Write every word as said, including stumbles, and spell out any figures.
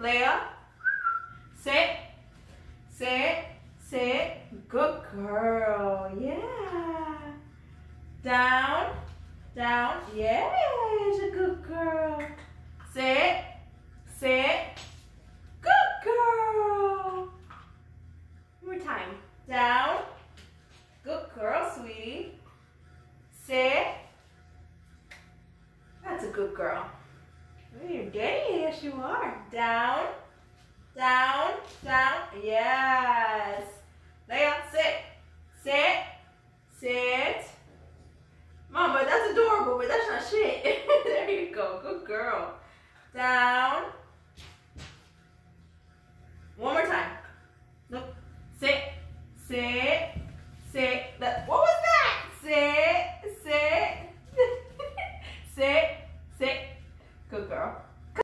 Leia, sit, sit, sit. Good girl. Yeah. Down, down. Yeah, she's a good girl. Sit, sit. Good girl. One more time. Down. Good girl, sweetie. Sit. That's a good girl. Oh, you're getting it. Yes, you are. Down, down, down. Yes. Leia, sit, sit, sit. Mama, that's adorable, but that's not shit. There you go. Good girl.